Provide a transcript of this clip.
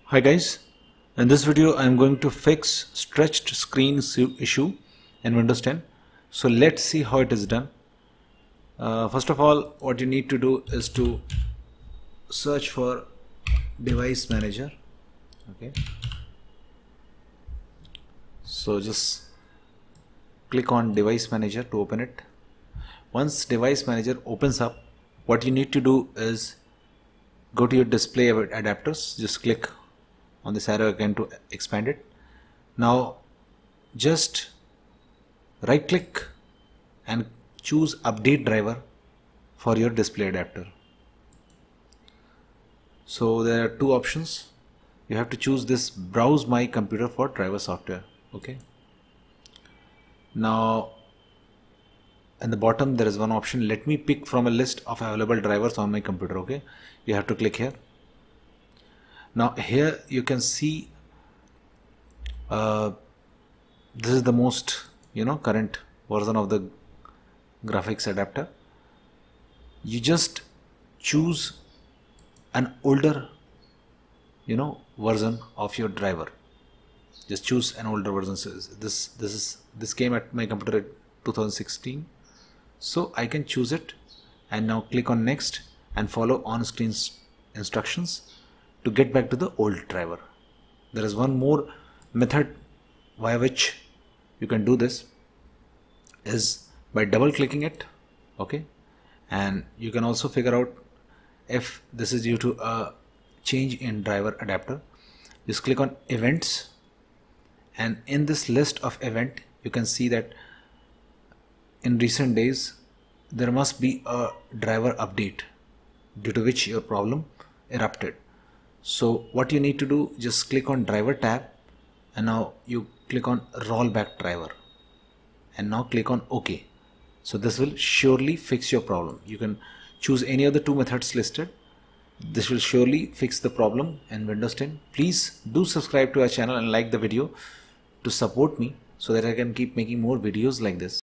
Hi guys, in this video I am going to fix stretched screen issue in Windows 10. So let's see how it is done. First of all, what you need to do is to search for device manager. Okay, so just click on device manager to open it. Once device manager opens up, what you need to do is go to your display adapters. Just click on this arrow again to expand it. Now just right click and choose update driver for your display adapter. So there are two options. You have to choose this browse my computer for driver software. Okay, now in the bottom there is one option, let me pick from a list of available drivers on my computer. Okay, you have to click here. Now here you can see this is the most current version of the graphics adapter. You just choose an older version of your driver. Just choose an older version. So this came at my computer at 2016, so I can choose it and now click on next and follow on-screen instructions to get back to the old driver. There is one more method via which you can do this, is by double clicking it. Okay, and you can also figure out if this is due to a change in driver adapter. Just click on events, and in this list of event you can see that in recent days there must be a driver update due to which your problem erupted. So what you need to do, just click on driver tab and now you click on rollback driver and now click on OK. So this will surely fix your problem. You can choose any of the two methods listed. This will surely fix the problem in Windows 10. Please do subscribe to our channel and like the video to support me so that I can keep making more videos like this.